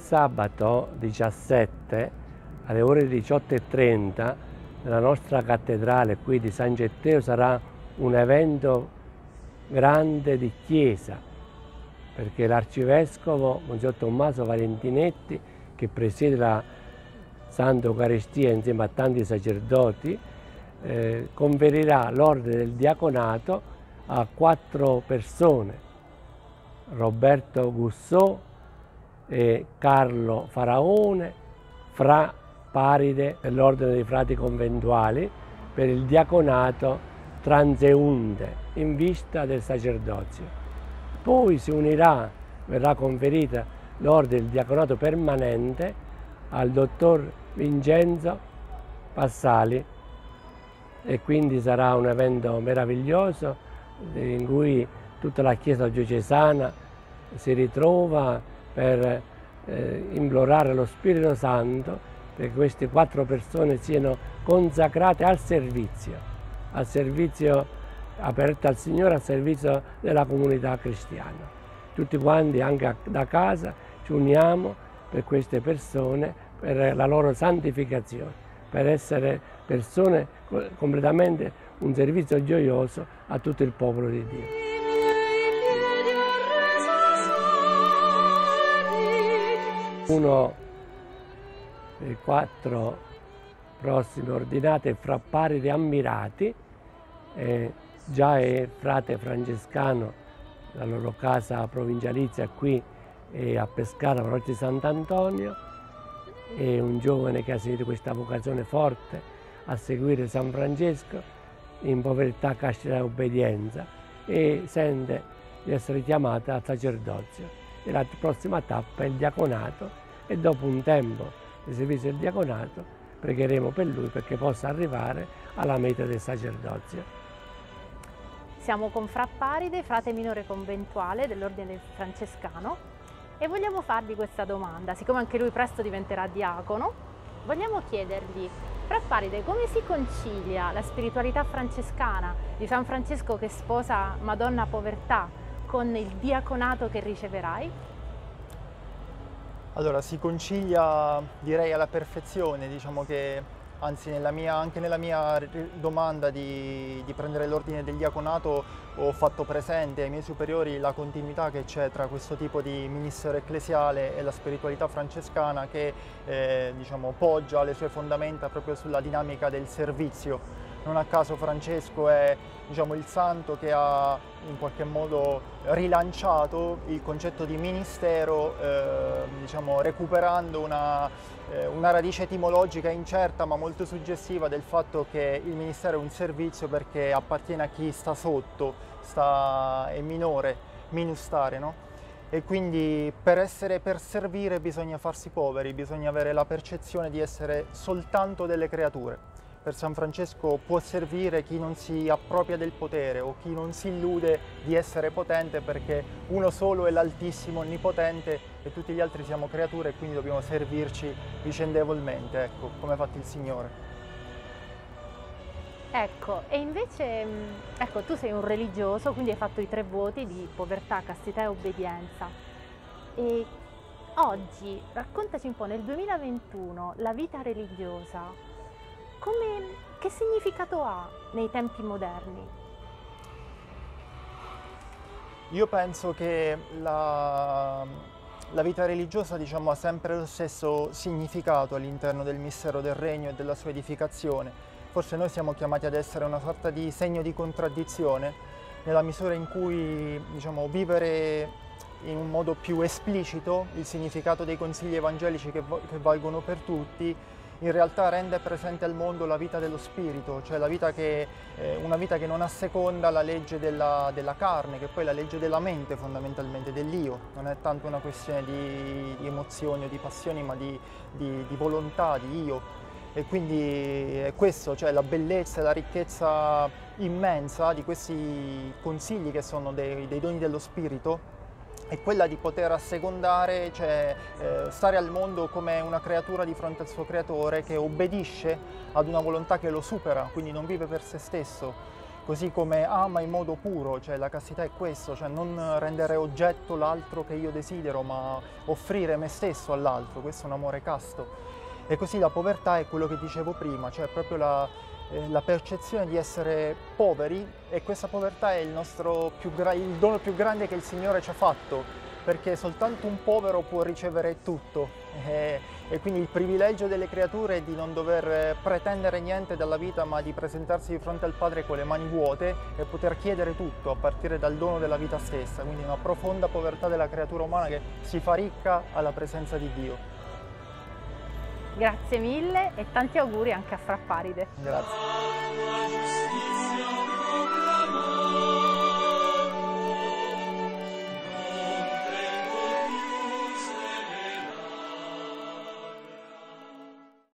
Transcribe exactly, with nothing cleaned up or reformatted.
Sabato diciassette alle ore diciotto e trenta nella nostra cattedrale qui di San Getteo sarà un evento grande di chiesa, perché l'arcivescovo Monsignor Tommaso Valentinetti, che presiede la Santa Eucaristia insieme a tanti sacerdoti, eh, conferirà l'ordine del diaconato a quattro persone: Roberto Gussò, e Carlo Faraone, Fra Paride dell'Ordine dei Frati Conventuali, per il diaconato transeunte in vista del sacerdozio. Poi si unirà, verrà conferita l'ordine del diaconato permanente al dottor Vincenzo Passali, e quindi sarà un evento meraviglioso in cui tutta la Chiesa diocesana si ritrova per eh, implorare lo Spirito Santo perché queste quattro persone siano consacrate al servizio, al servizio aperto al Signore, al servizio della comunità cristiana. Tutti quanti, anche da casa, ci uniamo per queste persone, per la loro santificazione, per essere persone completamente un servizio gioioso a tutto il popolo di Dio. Uno dei quattro prossimi ordinati è Fra Paride Ammirati, eh, già è frate francescano, la loro casa provincializia qui è a Pescara, Parrocchia di Sant'Antonio. È un giovane che ha sentito questa vocazione forte a seguire San Francesco in povertà, castità e obbedienza, e sente di essere chiamata al sacerdozio. E la prossima tappa è il diaconato, e dopo un tempo di servizio del diaconato pregheremo per lui perché possa arrivare alla meta del sacerdozio. Siamo con Fra Paride, frate minore conventuale dell'Ordine Francescano, e vogliamo fargli questa domanda. Siccome anche lui presto diventerà diacono, vogliamo chiedergli: Fra Paride, come si concilia la spiritualità francescana di San Francesco che sposa Madonna Povertà con il diaconato che riceverai? Allora, si concilia, direi, alla perfezione. Diciamo che, anzi, nella mia, anche nella mia domanda di, di prendere l'ordine del diaconato ho fatto presente ai miei superiori la continuità che c'è tra questo tipo di ministero ecclesiale e la spiritualità francescana, che eh, diciamo, poggia le sue fondamenta proprio sulla dinamica del servizio. Non a caso Francesco è, diciamo, il santo che ha in qualche modo rilanciato il concetto di ministero, eh, diciamo, recuperando una, eh, una radice etimologica incerta ma molto suggestiva del fatto che il ministero è un servizio perché appartiene a chi sta sotto, sta, è minore, minus stare, no? E quindi per essere, per servire bisogna farsi poveri, bisogna avere la percezione di essere soltanto delle creature. Per San Francesco può servire chi non si appropria del potere o chi non si illude di essere potente, perché uno solo è l'Altissimo Onnipotente e tutti gli altri siamo creature, e quindi dobbiamo servirci vicendevolmente, ecco, come ha fatto il Signore. Ecco, e invece, ecco, tu sei un religioso, quindi hai fatto i tre voti di povertà, castità e obbedienza. E oggi, raccontaci un po', nel duemilaventuno, la vita religiosa, come, che significato ha nei tempi moderni? Io penso che la, la vita religiosa, diciamo, ha sempre lo stesso significato all'interno del mistero del Regno e della sua edificazione. Forse noi siamo chiamati ad essere una sorta di segno di contraddizione, nella misura in cui, diciamo, vivere in un modo più esplicito il significato dei consigli evangelici che, che valgono per tutti, in realtà rende presente al mondo la vita dello spirito, cioè la vita che, eh, una vita che non asseconda la legge della, della carne, che poi è la legge della mente fondamentalmente, dell'io. Non è tanto una questione di, di emozioni o di passioni, ma di, di, di volontà, di io. E quindi è questo, cioè la bellezza e la ricchezza immensa di questi consigli che sono dei, dei doni dello spirito, è quella di poter assecondare, cioè eh, stare al mondo come una creatura di fronte al suo creatore, che obbedisce ad una volontà che lo supera, quindi non vive per se stesso, così come ama in modo puro, cioè la castità è questo, cioè non rendere oggetto l'altro che io desidero, ma offrire me stesso all'altro, questo è un amore casto. E così la povertà è quello che dicevo prima, cioè proprio la, eh, la percezione di essere poveri, e questa povertà è il, nostro più il dono più grande che il Signore ci ha fatto, perché soltanto un povero può ricevere tutto, e, e quindi il privilegio delle creature è di non dover pretendere niente dalla vita, ma di presentarsi di fronte al Padre con le mani vuote e poter chiedere tutto a partire dal dono della vita stessa, quindi una profonda povertà della creatura umana che si fa ricca alla presenza di Dio. Grazie mille e tanti auguri anche a Fra Paride. Grazie.